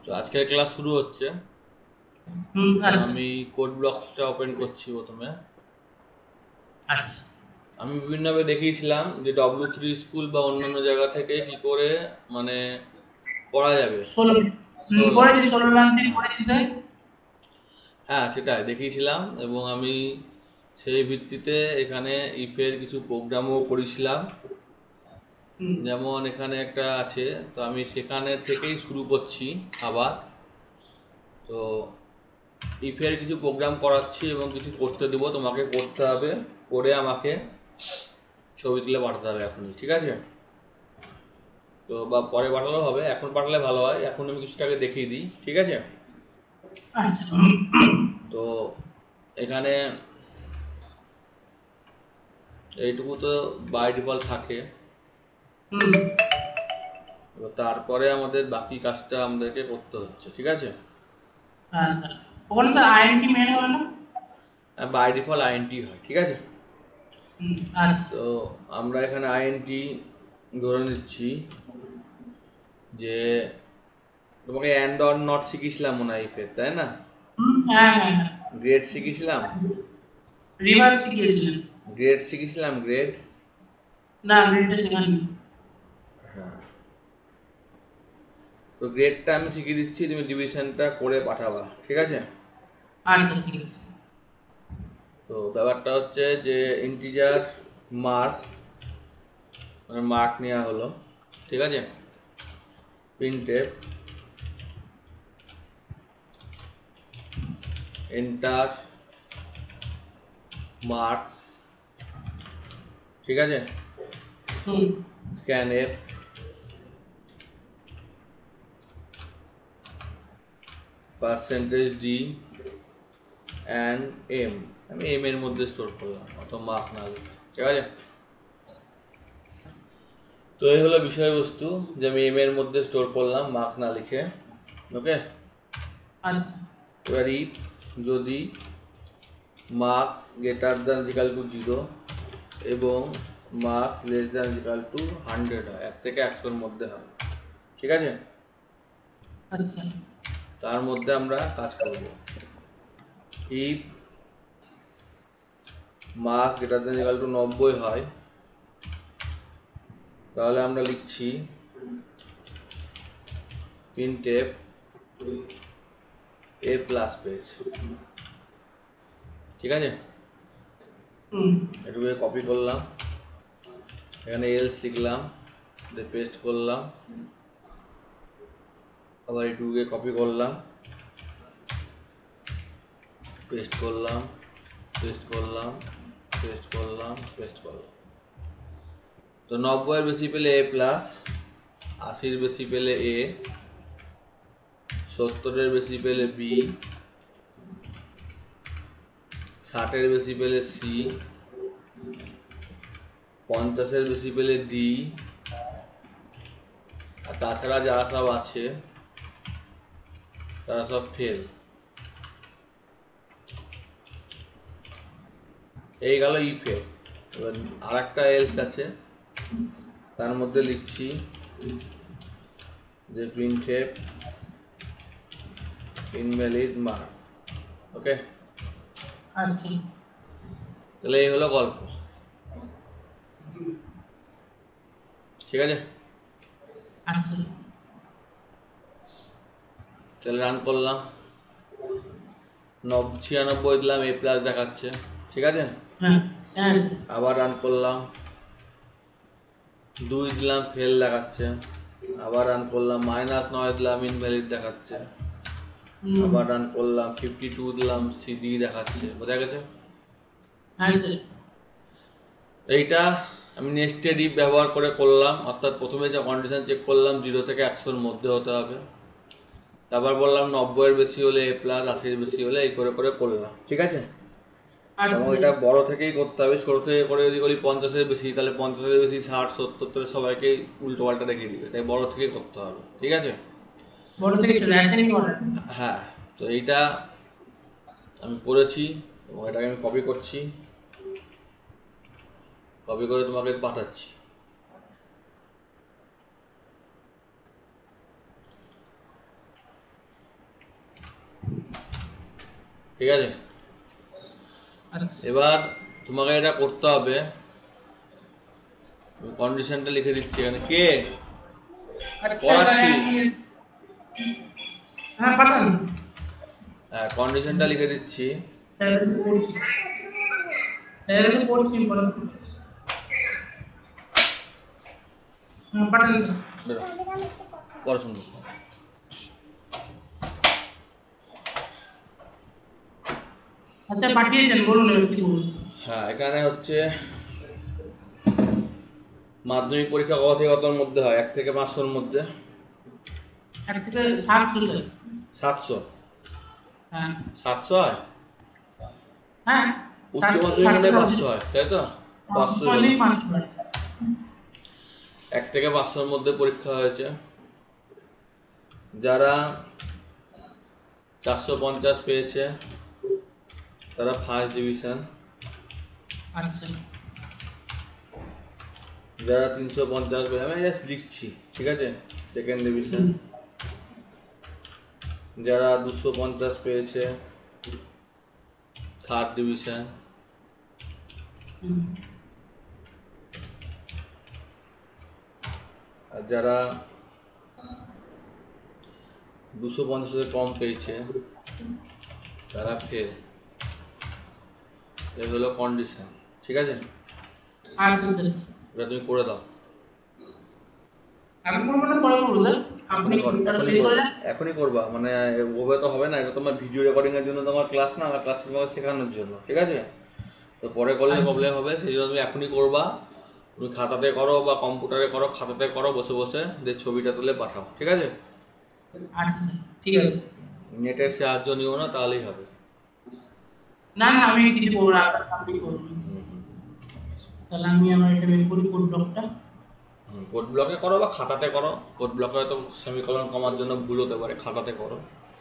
তো আজকের ক্লাস শুরু হচ্ছে। আচ্ছা আমি কোড ব্লকসটা ওপেন করছি প্রথমে। আচ্ছা আমি বিভিন্নভাবে দেখিয়েছিলাম যে W3 স্কুল বা অন্যান্য জায়গা থেকে কি করে মানে করা যাবে। 16 ষোলো পড়েছি, 16 লাইন থেকে হ্যাঁ পড়েছি স্যার। হ্যাঁ সেটাই দেখিয়েছিলাম, এবং আমি সেই ভিত্তিতে এখানে ইফের কিছু প্রোগ্রামও করেছিলাম। হুম, যেমন এখানে একটা আছে, তো আমি সেখানে থেকেই শুরু করছি আবার। তো ইফের কিছু প্রোগ্রাম করাচ্ছি এবং কিছু করতে দেবো, তোমাকে করতে হবে, করে আমাকে ছবি তুলে পাঠাতে হবে এখনই, ঠিক আছে? তো বা পরে পাঠালেও হবে, এখন পাঠালে ভালো হয়। এখন আমি কিছুটাকে দেখিয়ে দিই, ঠিক আছে? আচ্ছা তো এখানে এইটুকু তো বাই ডিফল্ট থাকে। হুম, এবার তারপরে আমাদের বাকি কাজটা আমাদেরকে করতে হচ্ছে, ঠিক আছে? আচ্ছা ওখানে স্যার আইএনটি মেন হবে না? বাই ডিফল্ট আইএনটি হয়, ঠিক আছে? হুম, আচ্ছা তো আমরা এখানে আইএনটি ধরে নিচ্ছি যে তোমাকে অ্যান্ড অর নট শিখিয়েছিলাম মনে হয় ইফের, তাই না? হ্যাঁ হ্যাঁ হ্যাঁ, গ্রেড শিখিয়েছিলাম। রিভার্স শিখিয়েছিলেন। গ্রেড শিখিয়েছিলাম, গ্রেড। না, গ্রিডটা শেখাননি। হ্যাঁ, তো গ্রেডটা আমি শিখিয়ে দিচ্ছি, তুমি ডিভিশনটা করে পাঠাবা, ঠিক আছে? আচ্ছা ঠিক আছে। তো ব্যাপারটা হচ্ছে যে ইন্টিজার মার্ক, মানে মার্ক নেওয়া হলো, ঠিক আছে? প্রিন্টএফ এন্টার মার্কস, ঠিক আছে? হুম, scanf percentage D and M, আমি এম এর মধ্যে স্টোর করলাম, অত মার্ক না লিখে, ঠিক আছে? তো এই হলো বিষয়বস্তু, যে আমি এম এর মধ্যে স্টোর করলাম মার্ক না লিখে। ওকে, আচ্ছা এবার ইফ যদি marks greater than equal to 0 এবং marks less than equal to 100 হয়, 1 থেকে 100-এর মধ্যে হয়, ঠিক আছে? আচ্ছা তার মধ্যে আমরা কাজ করব। If marks greater than equal to 90 হয়, তাহলে আমরা লিখছি প্রিন্টএফ এ প্লাস পেজ, ঠিক আছে? হুম, এটুকু কপি করলাম, এখানে এলস লিখলাম, দিয়ে পেস্ট করলাম, আবার এটুকুকে কপি করলাম, পেস্ট করলাম, পেস্ট করলাম, পেস্ট করলাম, পেস্ট করলাম। তো 90-এর বেশি পেলে এ প্লাস, 80-র বেশি পেলে এ, 70-এর বেশি পেলে বি, 60-এর বেশি পেলে সি, 50-এর বেশি পেলে ডি, আর তাছাড়া যারা সব আছে তারা সব ফেল। এই গেল ইফে। এবার আর একটা এলস আছে, তার মধ্যে লিখছি যে প্রিন্টএফ ইনভ্যালিড মার্ক। ওকে, আচ্ছা তাহলে এই হলো গল্প, ঠিক আছে? আচ্ছা তাহলে রান করলাম, 96 দিলাম, এ প্লাস দেখাচ্ছে, ঠিক আছে? হ্যাঁ হ্যাঁ স্যার। আবার রান করলাম, 2 দিলাম, ফেল দেখাচ্ছে। আবার রান করলাম, -9 দিলাম, ইনভ্যালিড দেখাচ্ছে। হুম, আবার রান করলাম, 52 দিলাম, সিডি দেখাচ্ছে। বোঝা গেছে? হ্যাঁ স্যার। এইটা আমি নেস্টেড ইফ ব্যবহার করে করলাম, অর্থাৎ প্রথমে যে কন্ডিশন চেক করলাম 0 থেকে 100-এর মধ্যে হতে হবে, তারপর বললাম 90-এর বেশি হলে এ প্লাস, 80-এর বেশি হলে এই করে করে করলাম, ঠিক আছে? আচ্ছা এবং স্যার। এটা বড় থেকেই করতে হবে, ছোট থেকে করে যদি বলি 50-এর বেশি, তাহলে 50-এর বেশি 60, 70 তো সবাইকেই উল্টো পাল্টা দেখিয়ে দিবে, তাই বড় থেকেই করতে হবে, ঠিক আছে? বড় থেকে চলে অ্যাসাইনিং অর্ডার। হ্যাঁ, তো এইটা আমি করেছি এবং এটাকে আমি কপি করছি, কপি করে তোমাকে পাঠাচ্ছি। ঠিক আছে? আচ্ছা এবার তোমাকে এটা করতে হবে, কন্ডিশনটা লিখে দিচ্ছি এখানে। কে আচ্ছা পড়াচ্ছি? হ্যাঁ পাঠান। হ্যাঁ, কন্ডিশনটা লিখে দিচ্ছি। স্যার পড়ছি, স্যার পড়ছি পড়ান। হ্যাঁ পাঠান স্যার। বেরো, পড়াশোনা করো। আচ্ছা পাঠিয়েছেন, বলুন এবার কি বলুন। হ্যাঁ, এখানে হচ্ছে মাধ্যমিক পরীক্ষা কত থেকে কতর মধ্যে হয়? 1 থেকে 500-র মধ্যে। 1 থেকে 700 স্যার। 700? হ্যাঁ 700 হয়? হ্যাঁ উচ্চ মাধ্যমিক হলে 500 হয়, তাই তো? 500 হলো। 500। 1 থেকে 500-র মধ্যে পরীক্ষা হয়েছে। যারা 450 পেয়েছে তারা ফার্স্ট ডিভিশন, আচ্ছা যারা 350 পেয়েছে, আমি জাস্ট লিখছি, ঠিক আছে, সেকেন্ড ডিভিশন। যারা 250 পেয়েছে থার্ড ডিভিশন। আর যারা 250-এর কম পেয়েছে তারা ফেল। এই হলো কন্ডিশন, ঠিক আছে? আচ্ছা স্যার। এটা তুমি করে দাও। আমি করবো না পরে করবো স্যার? আপনি শেষ হয়ে যান। এখনই করবা, মানে ওভাবে তো হবে না, এটা তোমার ভিডিও রেকর্ডিং এর জন্য তোমার ক্লাস না, আমার ক্লাস তোমাকে শেখানোর জন্য, ঠিক আছে? তো পরে করলে প্রবলেম হবে, সেই জন্য তুমি এখনই করবা। তুমি খাতাতে করো বা কম্পিউটারে করো, খাতাতে করো বসে বসে, দিয়ে ছবিটা তুলে পাঠাও, ঠিক আছে? আচ্ছা স্যার ঠিক আছে। নেটের সাহায্য নিও না, তাহলেই হবে। না না আমি কিছু করবো না, আপনি করবেন। তাহলে আমি আমার এটা বের করি কোড ব্লকটা। কোড ব্লকে করো বা খাতাতে করো। কোড ব্লকে তো সেমিকলন কমার জন্য ভুল হতে পারে, খাতাতে করো।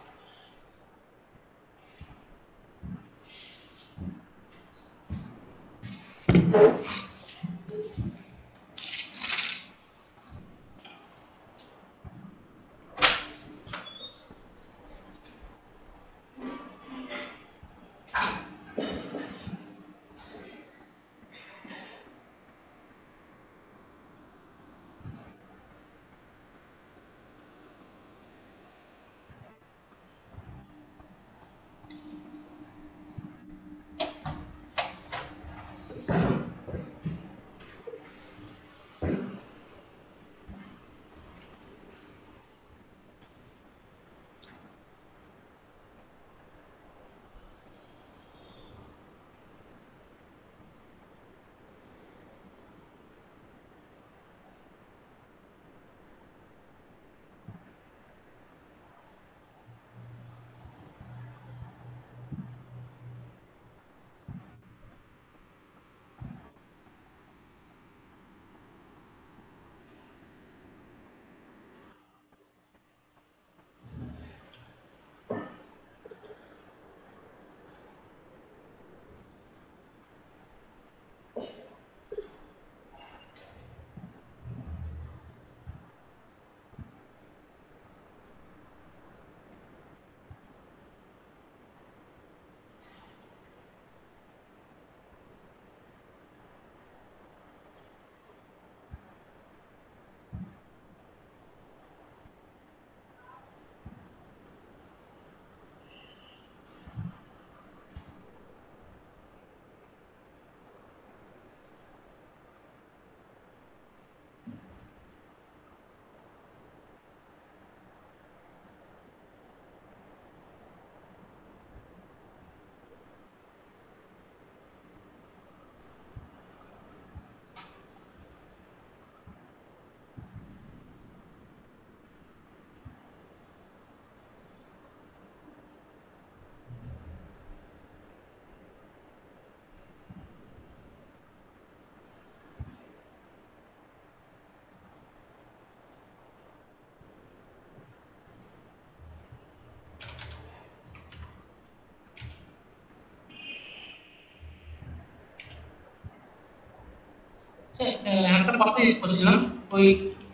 একটা কথা বলছিলাম, ওই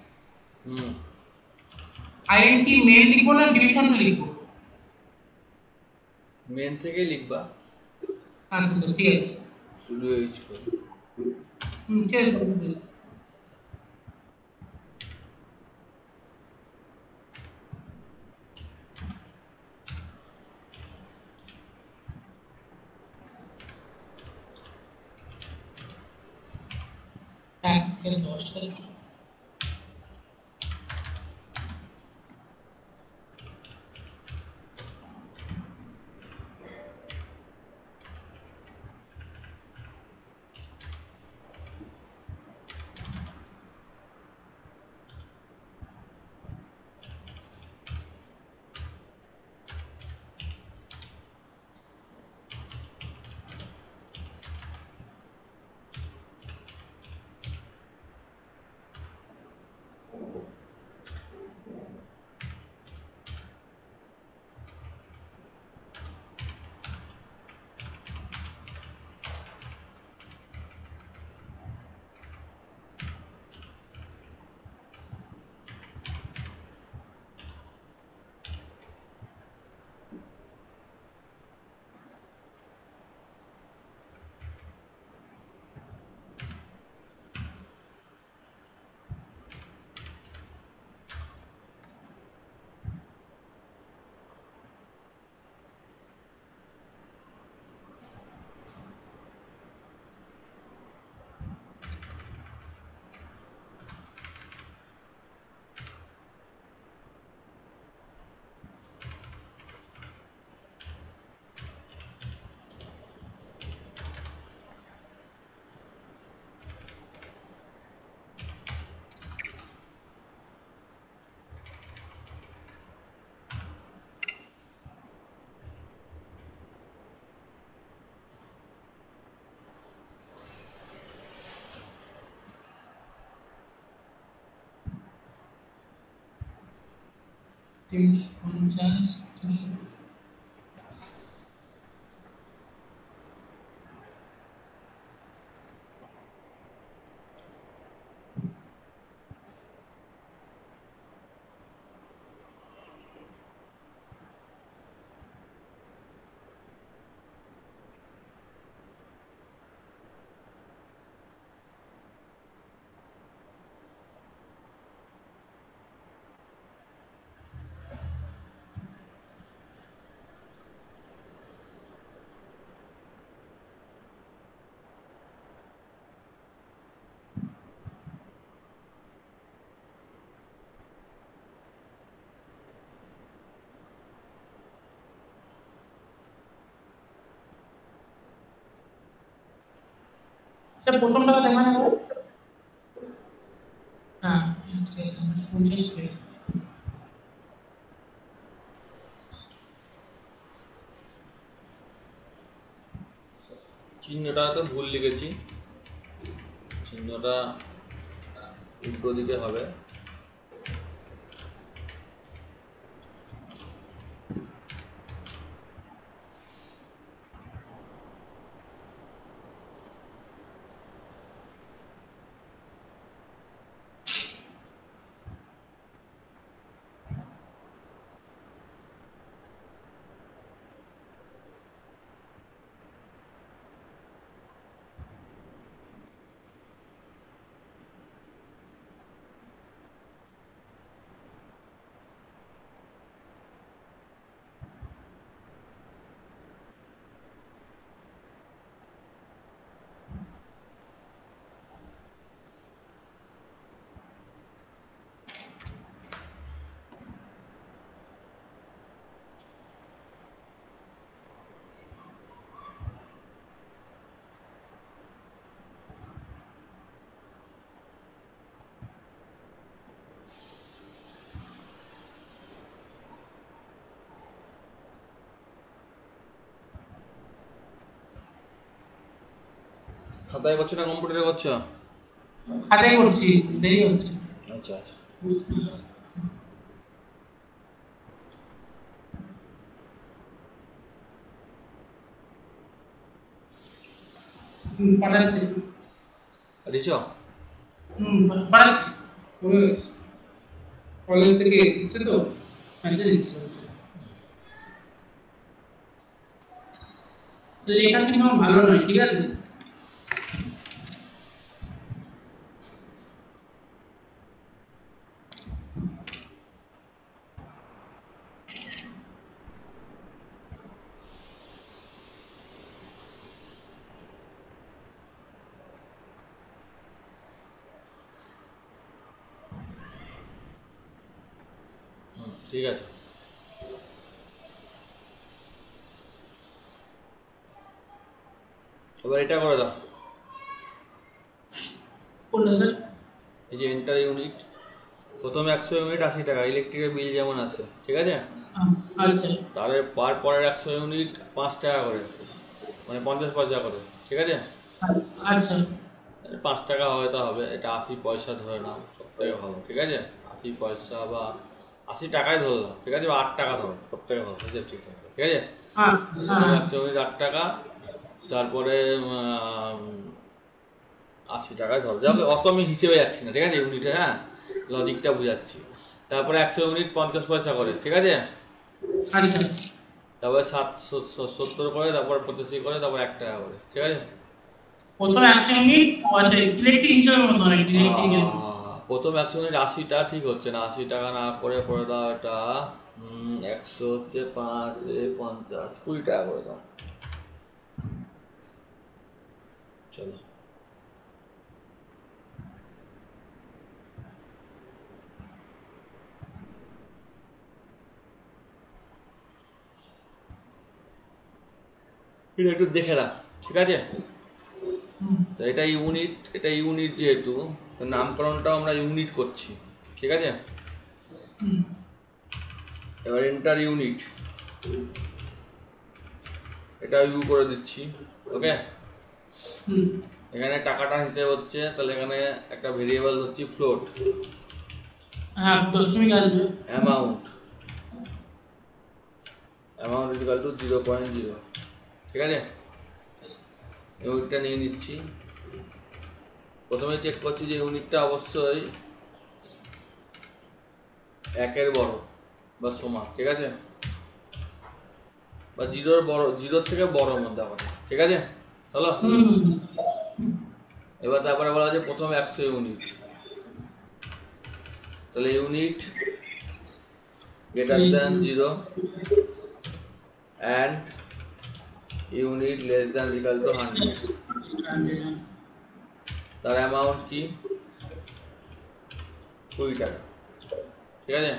হুম আইএনটি মেয়ে লিখবো না ডিভিশন লিখবো? মেন থেকেই লিখবা। আচ্ছা স্যার ঠিক আছে। স্টুডিও ইউজ করে। ঠিক আছে স্যার, বুঝতে পেরেছি। হ্যাঁ, 10 তারিখ। তিনশো পঞ্চাশ, 200। স্যার প্রথমটা দেখা না। হ্যাঁ ঠিক আছে, 250 প্লেট। চিহ্নটা তো ভুল লিখেছি, চিহ্নটা উল্টো দিকে হবে। খাতায় করছো না কম্পিউটারে করছো? খাতায় করছি, দেরি হচ্ছে। আচ্ছা আচ্ছা। পাঠাচ্ছি। দিছো? পাঠাচ্ছি। কলেজ থেকে দিচ্ছে তো, মেসেজ দিচ্ছে। লেখা কিন্তু আমার ভালো নয়, ঠিক আছে? ঠিক আছে, এবার এটা করে দাও। কোনটা স্যার? এই যে এন্টার ইউনিট, প্রথম 100 ইউনিট 80 টাকা, ইলেকট্রিকের বিল যেমন আছে, ঠিক আছে? আচ্ছা তাহলে পরের 100 ইউনিট 5 টাকা করে, মানে 50 পয়সা করে, ঠিক আছে? আচ্ছা 5 টাকা হয়তো হবে, এটা 80 পয়সা ধরে নাও, সব থেকে ভালো, ঠিক আছে? 80 পয়সা বা 80 টাকাই ধরে নাও, ঠিক আছে? বা 8 টাকা ধরো, সব থেকে ভালো, হিসেব ঠিক আছে, ঠিক আছে? হ্যাঁ হ্যাঁ 100 ইউনিট 8 টাকা, তারপরে 80 টাকায় ধরো, যাবে অত আমি হিসেবে যাচ্ছি না, ঠিক আছে? ইউনিটে, হ্যাঁ, লজিকটা বুঝাচ্ছি। তারপরে 100 ইউনিট 50 পয়সা করে, ঠিক আছে? আচ্ছা। তারপরে 70 করে, তারপর 85 করে, তারপর 1 টাকা করে, ঠিক আছে? প্রথম 100 ইউনিট, আচ্ছা ইলেকট্রিক হিসেবে মতো অনেক ইলেকট্রিক। প্রথম 100 ইউনিট 80টা ঠিক হচ্ছে না, 80 টাকা না করে করে দাও এটা 100 হচ্ছে 5 50, 20 টাকা করে দাও, চলো। এটা একটু দেখে রাখ, ঠিক আছে? তো এটা ইউনিট যেহেতু, তো নামকরণটাও আমরা ইউনিট করছি, ঠিক আছে? এবার এন্টার ইউনিট, এটা ইউ করে দিচ্ছি, ওকে? এখানে টাকাটা হিসেব হচ্ছে, তাহলে এখানে একটা ভেরিয়েবল ধরছি ফ্লোট, হ্যাঁ দশমিক আসবে। অ্যামাউন্ট ইকুয়াল টু 0.0, ঠিক আছে? ইউনিটটা নিয়ে নিচ্ছি, প্রথমে চেক করছি যে ইউনিটটা অবশ্যই 1-এর বড় বা সমান, ঠিক আছে? বা 0-এর বড়, 0-এর থেকে বড় মধ্যে আবার, ঠিক আছে? হলো? এবার তারপরে বলা যে প্রথম 100 ইউনিট, তাহলে unit greater than 0 and unit less than equal to 100। তার অ্যামাউন্ট কি? 20 টাকা, ঠিক আছে?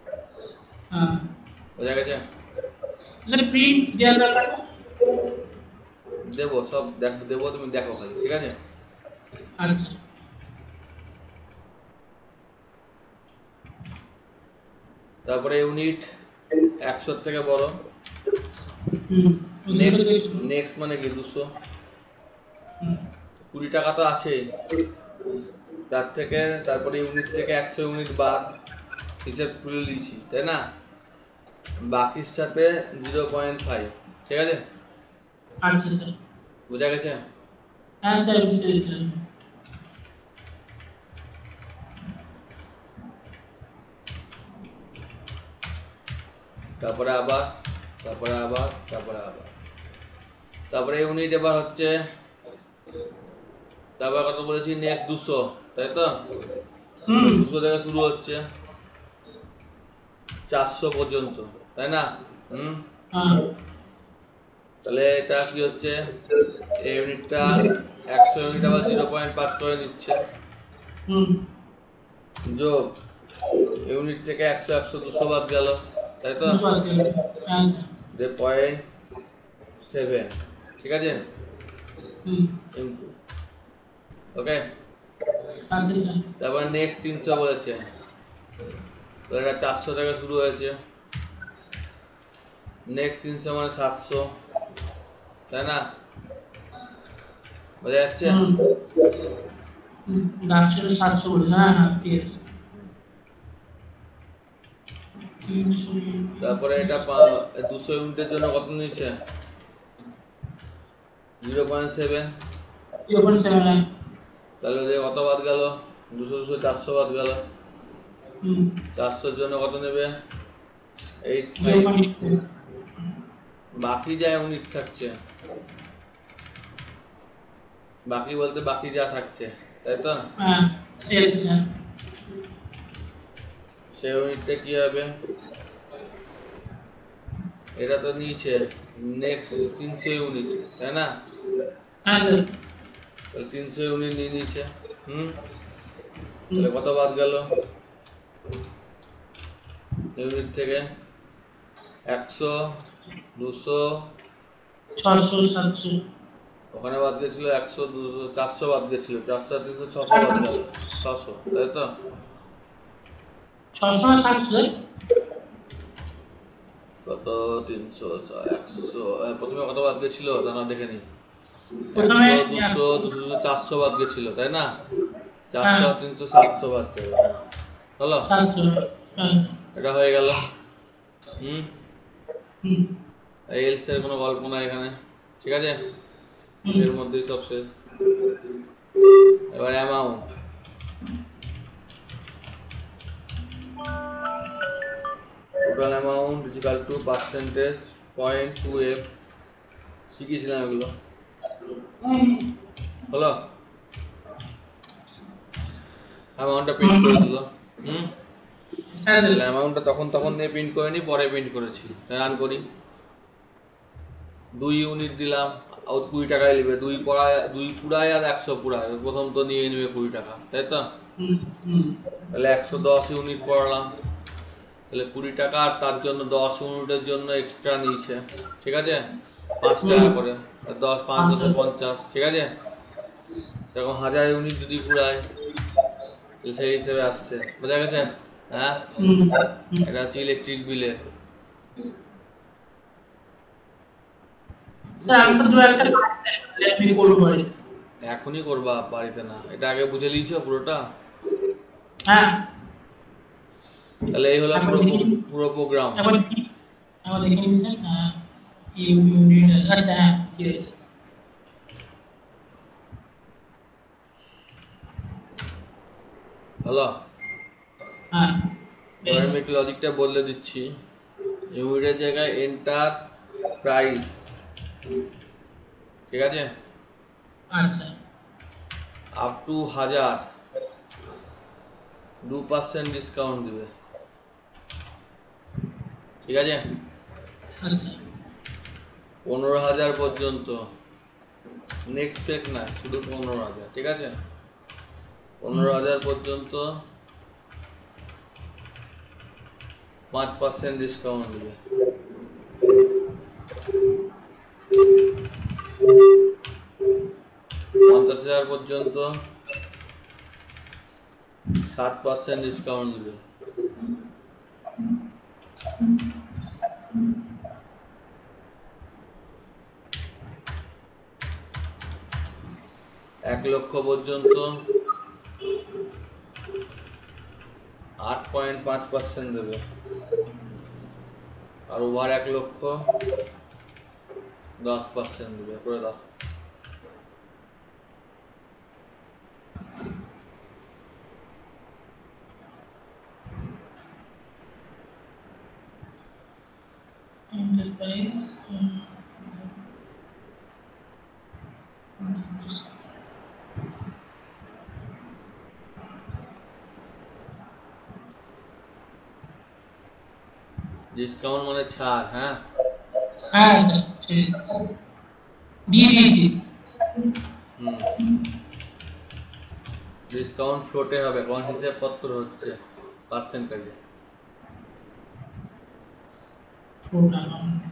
বোঝা গেছে? স্যার প্রিন্ট দেওয়া দরকার? দেবো, সব দেবো, তুমি দেখো খালি, ঠিক আছে? আচ্ছা তারপরে ইউনিট 100 থেকে বড়, নেক্সট মানে কি 200, 20 টাকা তো আছে, তার থেকে তারপরে ইউনিট থেকে 100 ইউনিট বাদ, হিসেব তুলে দিয়েছি, তাই না? বাকির সাথে 0.5, ঠিক আছে? আচ্ছা স্যার। বোঝা গেছে? হ্যাঁ স্যার বুঝতে পেরেছি। তারপরে আবার তারপরে ইউনিট এবার হচ্ছে, তারপরে কত বলেছি, নেক্সট 200, তাই তো? 200 থেকে শুরু হচ্ছে 400 পর্যন্ত, তাই না? তাহলে এটা কি হচ্ছে, এই ইউনিটটা 100 ইউনিট আবার 0.5 করে নিচ্ছে, যোগ ইউনিট থেকে 100 100 200 বাদ গেল, তাই তো? 0.7, ঠিক আছে? Into, okay? আচ্ছা স্যার। তারপর নেক্সট 300 বলেছে, তো এটা 400 থেকে শুরু হয়েছে, নেক্সট 300 মানে 700, তাই না? বোঝা যাচ্ছে? লাস্টের 700 বলে না? হ্যাঁ ঠিক আছে। তারপরে এটা 200 ইউনিটের জন্য কত নিচ্ছে? 0.7, তাহলে যে কত বাদ গেল? 200 200 400 বাদ গেল, 400-র জন্য কত নেবে? 85। বাকি যা ইউনিট থাকছে বাকি বলতে বাকি যা থাকছে, তাই তো? হ্যাঁ এলস হ্যাঁ সেই ইউনিটটা কি হবে? এটা তো নিচে নেক্সট 300 ইউনিট, তাই না? হ্যাঁ স্যার তাহলে 300 ইউনিট নিয়ে নিচে। হুম তাহলে কত বাদ গেল ইউনিট থেকে? 100, 200, 600 700 ওখানে বাদ গেছিল 100, 200, 400 বাদ গেছিল, 400 আর 300, 600 বাদ গেল, 600, তাই তো? 600 না 700 স্যার কত? 300, 100, প্রথমে কত বাদ গেছিল দাঁড়া দেখে নি। প্রথমে 100, 200, 200, 400 বাদ গেছিল, তাই না? 400 হ্যাঁ আর 300, 700 বাদ যাবে। হলো? 700 হ্যাঁ এটা হয়ে গেল। হুম হুম এলস এর কোনো গল্প নাই এখানে, ঠিক আছে? হুম এর মধ্যেই সব শেষ। এবার amount, total amount equal to percentage 0.2f, শিখিয়েছিলাম এগুলো, হলো? অ্যামাউন্টটা প্রিন্ট করে দিল। হুম হ্যাঁ স্যার তাহলে অ্যামাউন্টটা তখন নিয়ে প্রিন্ট করে নি, পরে প্রিন্ট করেছি। রান করি। 2 ইউনিট দিলাম, 20 টাকায় নেবে। 2 পুরায় আর 100 পুরায়, প্রথম তো নিয়ে নেবে 20 টাকা, তাই তো? হুম হুম তাহলে 110 ইউনিট পড়ালাম, তাহলে 20 টাকা, আর তার জন্য 10 ইউনিটের জন্য এক্সট্রা নিয়েছে, ঠিক আছে? 5 টাকা করে, 10 5 10 50, ঠিক আছে? এরকম 1000 ইউনিট যদি পুরায় তাহলে সেই হিসেবে আসছে, বোঝা গেছে? হ্যাঁ, হুম এটা হচ্ছে ইলেকট্রিক বিলের। স্যার আমি তো দু একটা কাজ আমি করব বাড়িতে এখনই করবা, বাড়িতে না, এটা আগে বুঝে লিয়েছো পুরোটা? হ্যাঁ তাহলে এই হলো এখন পুরো দেখি পুরো প্রোগ্রাম। এখন এখন দেখে নিন স্যার ইউনিট আচ্ছা হ্যাঁ ঠিক আছে হলো? হ্যাঁ এবার বেশ আমি একটু লজিকটা বদলে দিচ্ছি। ইউনিটের জায়গায় এন্টার প্রাইস, ঠিক আছে? আচ্ছা আপ টু 1000 2% ডিসকাউন্ট দিবে, ঠিক আছে? আচ্ছা 15,000 পর্যন্ত, নেক্সট পেক না, শুধু 15,000, ঠিক আছে? 15,000 পর্যন্ত 5% ডিসকাউন্ট দিবে। 50,000 পর্যন্ত 7% ডিসকাউন্ট দিবে। 1 লক্ষ পর্যন্ত 8.5% দেবে, আর ওভার 1 লক্ষ 10% দেবে, করে দাও। enterprise ডিসকাউন্ট মানে ছাড়, হ্যাঁ? হ্যাঁ স্যার ঠিক আছে দিয়ে দিয়েছি হুম ডিসকাউন্ট ফ্লোটে হবে, কোন হিসাবপত্র হচ্ছে পার্সেন্টেজে। Phone account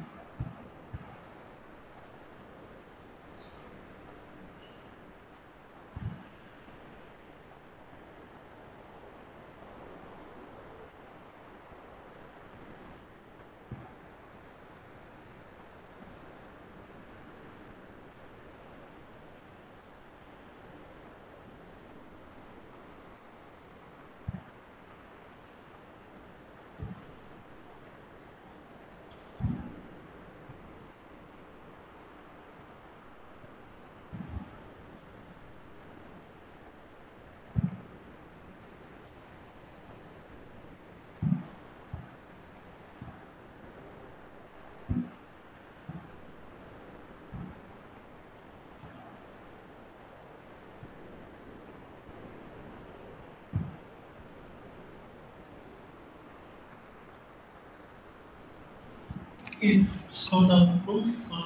if sort of proof or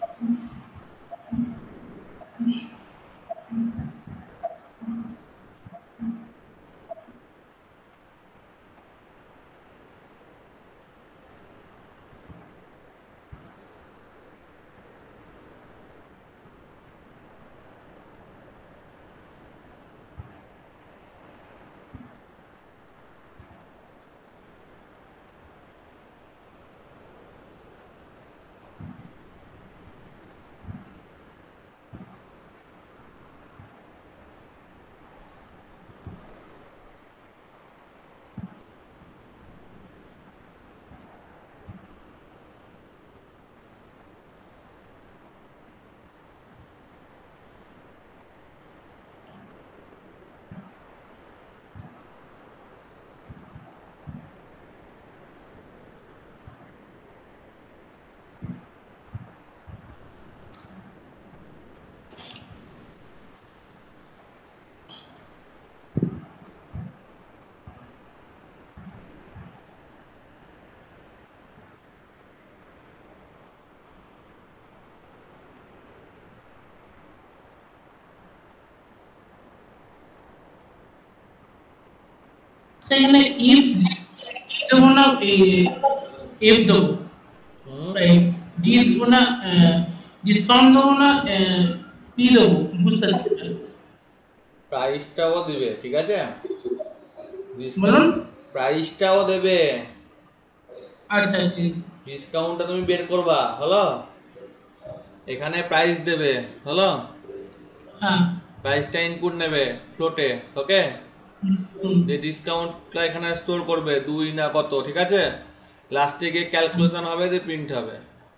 সেখানে if দেবো না if দেবো রাইট ডি দেবো না ডিসকাউন্ট দেবো না পি দেবো বুঝতে পারছি না প্রাইসটাও দিবে, ঠিক আছে? বলুন প্রাইসটাও দেবে, আচ্ছা আচ্ছা ডিসকাউন্টটা তুমি বের করবা, হলো? এখানে প্রাইস দেবে, হলো? হ্যাঁ প্রাইসটা ইনপুট নেবে ফ্লোটে, ওকে? হুম, যে ডিসকাউন্টটা এখানে স্টোর করবে 2 না কত, ঠিক আছে? লাস্টে গিয়ে ক্যালকুলেশন হবে, যে প্রিন্ট হবে।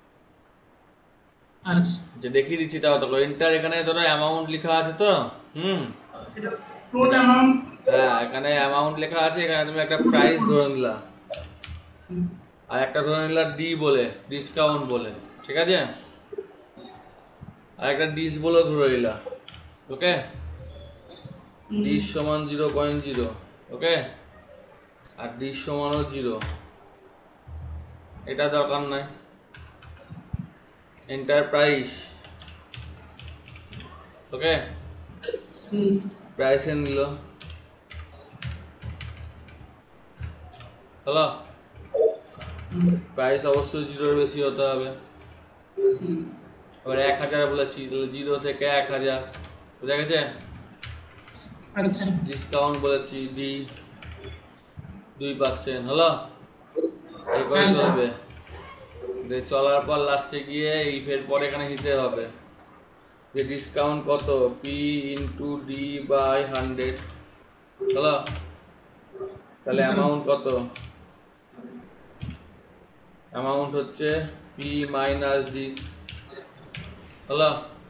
আচ্ছা যে দেখিয়ে দিচ্ছি, তাও তো এন্টার, এখানে ধরো অ্যামাউন্ট লেখা আছে তো, এটা ফ্লোট অ্যামাউন্ট হ্যাঁ, এখানে অ্যামাউন্ট লেখা আছে, এখানে তুমি একটা প্রাইস ধরে নিলা, আর একটা ধরে নিলা ডি বলে, ডিসকাউন্ট বলে, ঠিক আছে? আর একটা ডিস বলে ধরে নিলা, ওকে? ডিস সমান 0.0, ওকে? আর ডিস সমানও 0, এটা দরকার নাই। Enter price, okay? প্রাইসে নিল, হলো? প্রাইস অবশ্যই 0-এর বেশি হতে হবে। এবার 1000 বলেছি, 0 থেকে 1000, বুঝা গেছে? আচ্ছা ডিসকাউন্ট বলেছি ডি 2%, হলো? এই করে চলবে। চলার পর লাস্টে গিয়ে ইফের পর এখানে হিসেব হবে যে ডিসকাউন্ট কত, পি ইন্টু ডি বাই 100, হলো? তাহলে অ্যামাউন্ট কত? অ্যামাউন্ট হচ্ছে পি মাইনাস ডিস, হলো?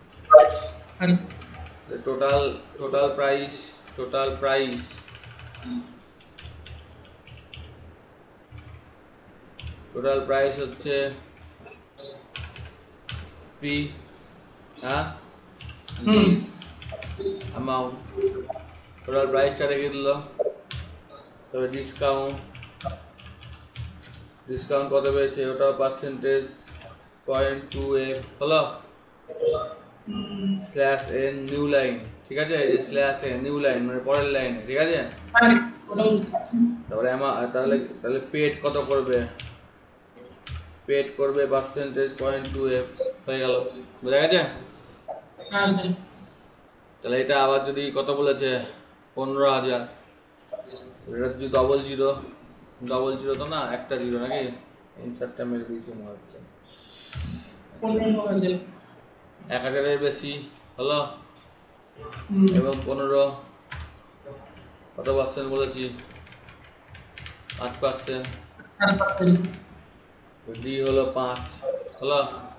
টোটাল প্রাইস হচ্ছে পি, হ্যাঁ, ডিস অ্যামাউন্ট, টোটাল প্রাইসটা রেখে দিল। তবে ডিসকাউন্ট কত পেয়েছে, ওটা পার্সেন্টেজ 0.2f, হলো? স্ল্যাশ এন নিউ লাইন, ঠিক আছে? এই স্ল্যাশ এন নিউ লাইন মানে পরের লাইনে, ঠিক আছে? তারপরে তাহলে পেড কত করবে, পেড করবে পার্সেন্টেজ 0.2f, হয়ে গেল, বুঝা গেছে? তাহলে এটা আবার যদি কত বলেছে 15,000, এটা যদি ডবল জিরো তো না, একটা জিরো নাকি, ইনসার্টটা মেরে দিয়েছি মনে হচ্ছে, 1000-এর বেশি, হলো? এবং 15 কত পার্সেন্ট বলেছি, 5%, ডি হলো 5, হলো?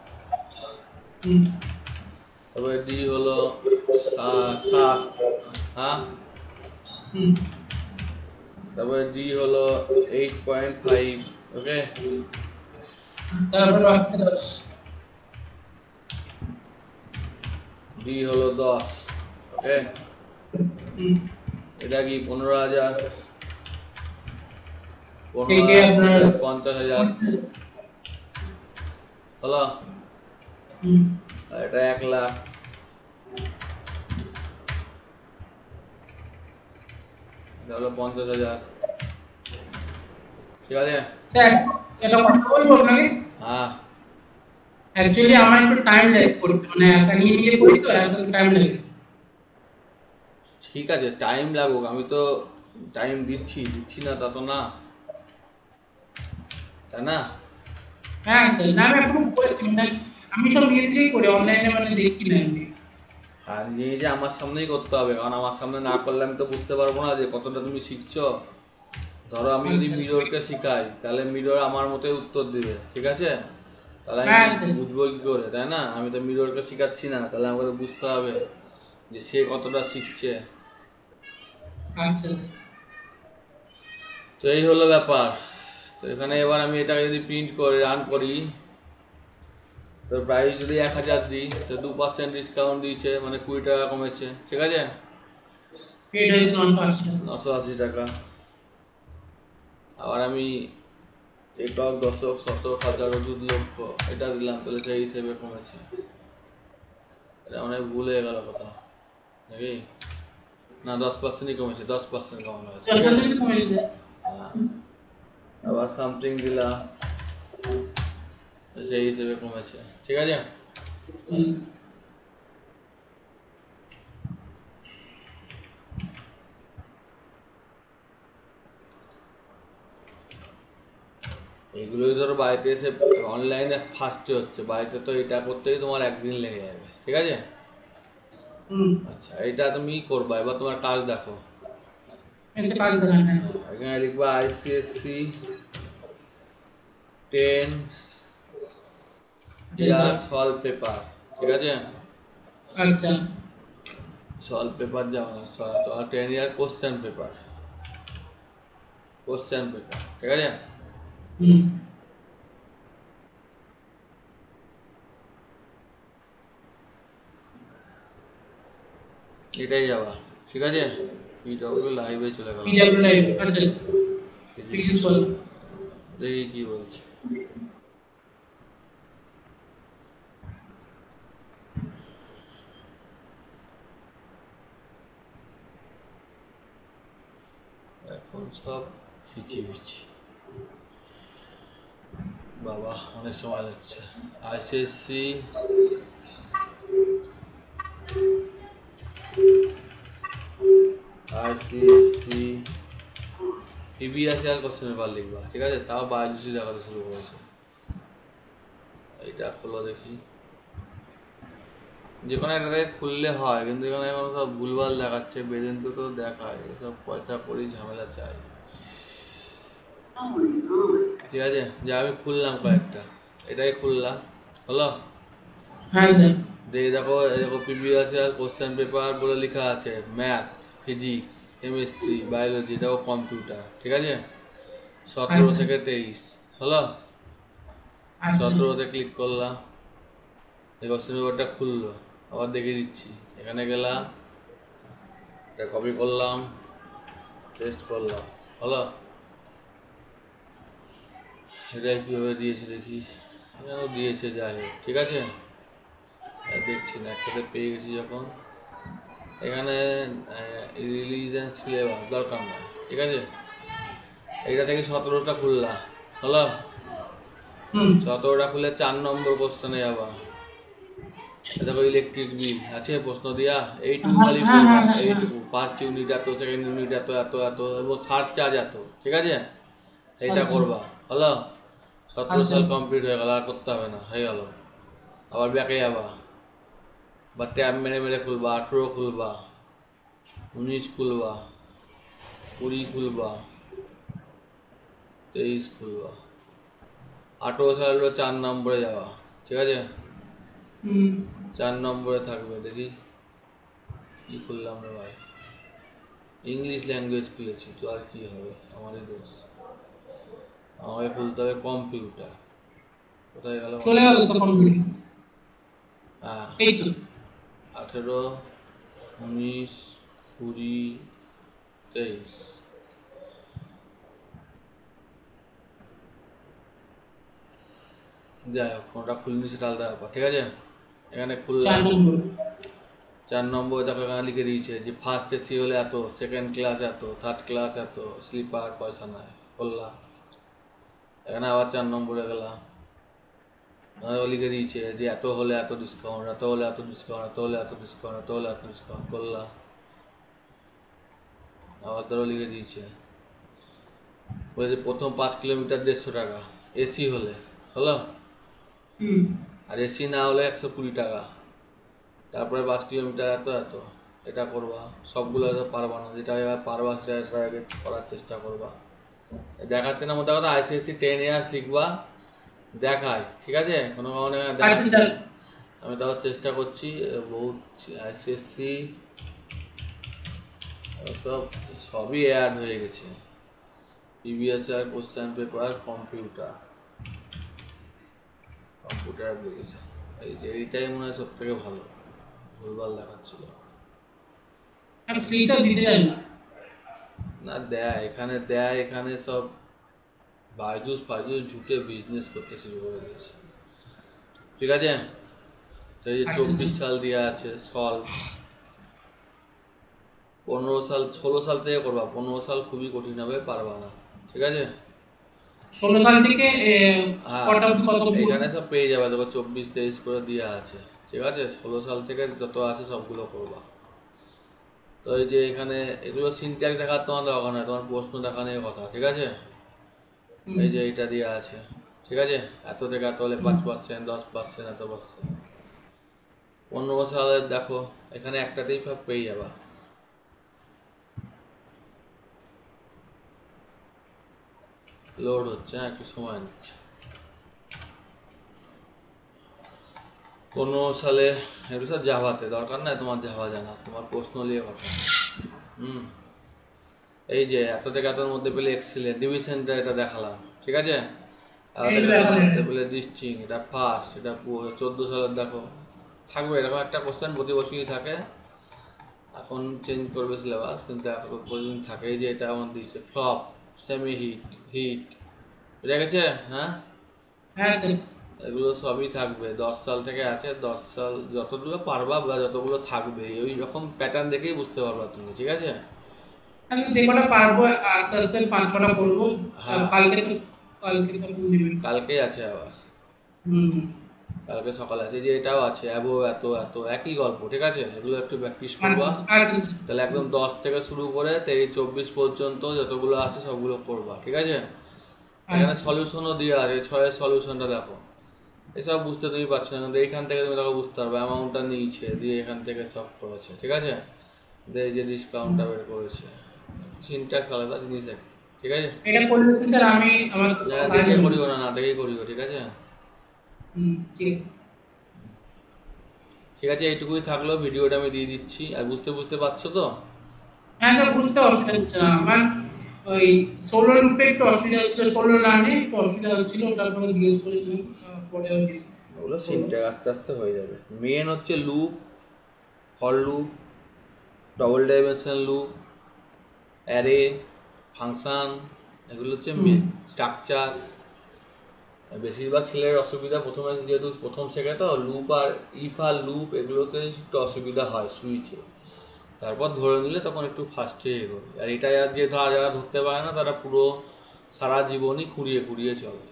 তবে ডি হলো 7, হ্যাঁ? তারপরে ডি হলো 8.5, ওকে? ডি হলো 10, ওকে? এটা কি 15,000, 50,000, হলো। হুম আর এটা 1 লাখ, এটা হলো 50,000, ঠিক আছে? স্যার এটা কথা বলবো আপনাকে হ্যাঁ অ্যাকচুয়ালি আমার একটু টাইম লাগে করতে মানে একা নিজে করি তো একটু টাইম লাগে ঠিক আছে, টাইম লাগুক, আমি তো টাইম দিচ্ছি না তা তো না, তাই না? হ্যাঁ স্যার না আমি আপনাকে বলছি মানে আমি সব নিজেই করি অনলাইনে মানে দেখি না আমি আর নিজে আমার সামনেই করতে হবে, কারণ আমার সামনে না করলে আমি তো বুঝতে পারবো না যে কতটা তুমি শিখছো। ধরো আমি যদি আচ্ছা মিররকে শিখাই, তাহলে মিরর আমার মতোই উত্তর দিবে, ঠিক আছে? তাহলে আমি হ্যাঁ স্যার বুঝবো কি করে, তাই না? আমি তো মিররকে শিখাচ্ছি না, তাহলে আমাকে তো বুঝতে হবে যে সে কতটা শিখছে। আচ্ছা স্যার তো এই হলো ব্যাপার। তো এখানে এবার আমি এটাকে যদি প্রিন্ট করে রান করি, তো প্রাইস যদি 1,000 দিই, তো 2% ডিসকাউন্ট দিয়েছে, মানে 20 টাকা কমেছে, ঠিক আছে? পেড হয়েছে 980 টাকা 980 টাকা। আবার আমি একক, দশক, শতক, হাজার, অযুত, লক্ষ এটা দিলাম, তাহলে সেই হিসেবে কমেছে। এটা অনেক ভুল হয়ে গেল কথা নাকি? না, 10%ই কমেছে, 10% কমানো হয়েছে, ঠিক আছে? যতদিন কমেছে হ্যাঁ। আবার সামথিং দিলাম, তো সেই হিসেবে কমেছে, ঠিক আছে? হুম এগুলোই ধরো বাড়িতে এসে অনলাইনে ফার্স্টে হচ্ছে, বাড়িতে তো এটা করতেই তোমার একদিন লেগে যাবে, ঠিক আছে? হুম আচ্ছা, এটা তুমি করবা, এবার তোমার কাজ দেখো। এসে কাজ দেখান হ্যাঁ এখানে লিখবা ICSC 10 year result solve paper, ঠিক আছে? আচ্ছা সলভ পেপার যাও না, তো 10 ইয়ার কোশ্চেন পেপার, ঠিক আছে? হুম এটাই যাবা, ঠিক আছে? পিডব্লিউ লাইভে চলে গেল, পিডব্লিউ লাইভ আচ্ছা ফিজিক্স বল দেখি কি বলছে। এখন সব খিচিবিচি, বাবা অনেক সময় লাগছে। ICSC previous year question paper লিখবা, ঠিক আছে? তাও বায়োলজি দেখাতে শুরু করেছে। এইটা খোলো দেখি, যে কোনো একটা থেকে খুললে হয়, কিন্তু এখানে এখন সব ভুলভাল দেখাচ্ছে, বেদেন্তু তো দেখায়, এসব পয়সা করি ঝামেলা চাই, ঠিক আছে? যে আমি খুললাম কয়েকটা, এটাই খুললাম, হলো? হ্যাঁ স্যার দেখি, দেখো দেখো প্রিভিয়াস ইয়ার কোশ্চেন পেপার বলে লেখা আছে, ম্যাথ, ফিজিক্স, কেমিস্ট্রি, বায়োলজি, দেখো কম্পিউটার, ঠিক আছে? 17 আচ্ছা থেকে 23, হলো? আচ্ছা 17তে ক্লিক করলাম, এই কোশ্চেন পেপারটা খুললো, আবার দেখিয়ে দিচ্ছি। এখানে গেলাম, এটা কপি করলাম, পেস্ট করলাম, হলো? এটা কীভাবে দিয়েছে দেখি, এখানেও দিয়েছে, যাই হোক, ঠিক আছে? দেখছি না, একটাতে পেয়ে গেছি যখন। এখানে রিলিজিয়ান সিলেবাস দরকার নাই, ঠিক আছে? এইটা থেকে 17টা খুললাম, হলো? হুম 17টা খুলে 4 নম্বর কোশ্চেনে যাবা। দেখো ইলেকট্রিক বিল আছে, প্রশ্ন দিয়া এইটুকু হ্যাঁ খালি হ্যাঁ করবা, হ্যাঁ হ্যাঁ এইটুকু, ফার্স্ট ইউনিট এত, সেকেন্ড ইউনিট এত এত এত, এবং সার্চ চার্জ এত, ঠিক আছে? এইটা আচ্ছা করবা, হলো? 17 আচ্ছা সাল কমপ্লিট হয়ে গেল, আর করতে হবে না, হয়ে গেল। আবার ব্যাকে যাবা, বা ট্যাব মেরে মেরে খুলবা, 18 খুলবা, 19 খুলবা, 20 খুলবা, 23 খুলবা, 18 সাল হলো 4 নম্বরে যাওয়া, ঠিক আছে? হুম 4 নম্বরে থাকবে, দেখি কি খুললাম রে ভাই, ইংলিশ ল্যাঙ্গুয়েজ খুলেছি, তো আর কি হবে, আমারই দোষ। আমাকে খুলতে হবে কম্পিউটার, কোথায় গেল? চলে গেল তো কম্পিউটার হ্যাঁ, এই তো 18, 19, 20, 23, যাই হোক কোনটা খুলিনি সেটা আলাদা ব্যাপার, ঠিক আছে। এখানে 4 খুললাম, নম্বর 4 নম্বর দেখো এখানে লিখে দিয়েছে যে ফার্স্ট এসি হলে এত, সেকেন্ড ক্লাস এত, থার্ড ক্লাস এত, স্লিপার পয়সা নাই, করলাম। এখানে আবার 4 নম্বরে গেলাম, লিখে দিয়েছে যে এত হলে এত ডিসকাউন্ট, এত হলে এত ডিসকাউন্ট, এত হলে এত ডিসকাউন্ট, এত হলে এত ডিসকাউন্ট, করলাম। আবার ধরো লিখে দিয়েছে বলেছে প্রথম 5 কিলোমিটার 150 টাকা এসি হলে, হলো। আর এসি না হলে 120 টাকা। তারপরে 5 কিলোমিটার এত এত, এটা করবা। সবগুলো তো পারবা না, যেটা এবার পারবা সেটা আগে করার চেষ্টা করবা। দেখাচ্ছে না মোটা কথা, আইসিএসসি 10 ইয়ার্স লিখবা, দেখায়, ঠিক আছে, কোনো কারণে দেখাচ্ছে। আমি তাও চেষ্টা করছি, বহুত আইসিএসসি সবই অ্যাড হয়ে গেছে। Previous year question paper computer application, এই যে এইটাই মনে হয় সব থেকে ভালো, ভুলভাল দেখাচ্ছিল। ফ্রিটা দিতে যায় না দেয়, এখানে দেয়, এখানে সব বাইজুস ফাইজুস ঢুকে বিজনেস করতে শুরু করে দিয়েছে, ঠিক আছে। তো এই যে 24 সাল দেওয়া আছে, সলভ 15 সাল 16 সাল থেকে করবা, 15 সাল খুবই কঠিন হবে, পারবা না, ঠিক আছে। 16 সাল থেকে কত এখানে সব পেয়ে যাবে, দেখো 24 23 করে দেওয়া আছে, ঠিক আছে। 16 সাল থেকে যত আছে সবগুলো করবা। তো এই যে এখানে এগুলো সিনট্যাক্স দেখার তোমার দরকার নয়, তোমার প্রশ্ন দেখানোর কথা, ঠিক আছে। এই যে এটা দেওয়া আছে, ঠিক আছে, এত থেকে এত হলে 5%, 10%, এত পার্সেন্ট। 15 সালের দেখো এখানে একটাতেই সব পেয়ে যাবা। লোড হচ্ছে, একটু সময় নিচ্ছে। 15 সালে এগুলো সব জাভাতে, দরকার নাই তোমার জাভা জানা, তোমার প্রশ্ন নিয়ে কথা। এই যে এত থেকে এতর মধ্যে পেলে এক্সিলেন্ট, ডিভিশনটা এটা দেখালাম, ঠিক আছে। পেলে ডিস্টিং, এটা ফার্স্ট, এটা 14 সালের দেখো থাকবে এরকম একটা কোশ্চেন প্রতি বছরই থাকে, এখন চেঞ্জ করবে সিলেবাস, কিন্তু এখন প্রতিদিন থাকে। এই যে এটা আমার দিয়েছে ফ্লপ, সেমি হিট, হিট, বুঝা গেছে, হ্যাঁ। এগুলো সবই থাকবে, 10 সাল থেকে আছে, 10 সাল যতগুলো পারবা বা যতগুলো থাকবে ওই রকম প্যাটার্ন দেখেই বুঝতে পারবা তুমি, ঠিক আছে। যে কটা পারবো আস্তে আস্তে 5-6টা করব, কালকে আছে আবার, কালকে সকালে আছে, যে এটাও আছে অ্যাবো এত এত, একই গল্প, ঠিক আছে। এগুলো একটু প্র্যাকটিস করবা, তাহলে একদম 10 থেকে শুরু করে 23-24 পর্যন্ত যতগুলো আছে সবগুলো করবা, ঠিক আছে। এখানে সলিউশনও দেওয়া আছে, 6 সলিউশনটা দেখো, এসব বুঝতে তুমি পারছো না, কিন্তু এইখান থেকে তুমি দেখো বুঝতে পারবে, অ্যামাউন্টটা নিয়েছে দিয়ে এখান থেকে সব করেছে, ঠিক আছে। এই যে ডিসকাউন্টটা বের করেছে, সিনট্যাক্স আলাদা জিনিস, ঠিক আছে। এটা করলে তো স্যার আমি আমার দেখে করিও না, দেখেই করিও, ঠিক আছে। ঠিক আছে, এইটুকুই থাকলো, ভিডিওটা আমি দিয়ে দিচ্ছি। আর বুঝতে পারছো তো? হ্যাঁ স্যার, বুঝতে অসুবিধা হচ্ছে না আমার, ওই 16 লুপে একটু অসুবিধা হচ্ছিল, 16 রানে একটু অসুবিধা হচ্ছিল, ওটা আপনাকে জিজ্ঞেস করেছিলাম, পরে ওগুলো সিনট্যাক্স আস্তে আস্তে হয়ে যাবে। মেন হচ্ছে loop, for loop, double dimension loop, array, function, এগুলো হচ্ছে মেন স্ট্রাকচার। বেশিরভাগ ছেলের অসুবিধা প্রথমে, যেহেতু প্রথম শেখে তো লুপ আর ইফ আর লুপ, এগুলোতে একটু অসুবিধা হয় সুইচে, তারপর ধরে নিলে তখন একটু ফাস্টে এগোবে। আর এটা যে যারা ধরতে পারে না তারা পুরো সারা জীবনই খুঁড়িয়ে খুঁড়িয়ে চলে।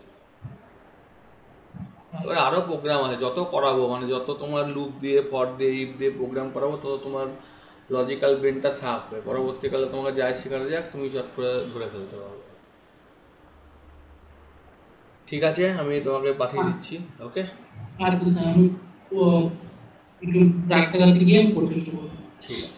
এবার আরও প্রোগ্রাম আছে, যত করাবো, মানে যত তোমার লুপ দিয়ে, ফর দিয়ে, ইফ দিয়ে প্রোগ্রাম করাবো, তত তোমার লজিক্যাল ব্রেনটা সাফ হবে, পরবর্তীকালে তোমাকে যাই শেখাতে যাক তুমি চট করে ধরে ফেলতে পারবে। ঠিক আছে, আমি তোমাকে পাঠিয়ে দিচ্ছি, ওকে। আচ্ছা স্যার, আমি একটু ডাক্তার কাছে গিয়ে পড়তে শুরু করব। ঠিক আছে।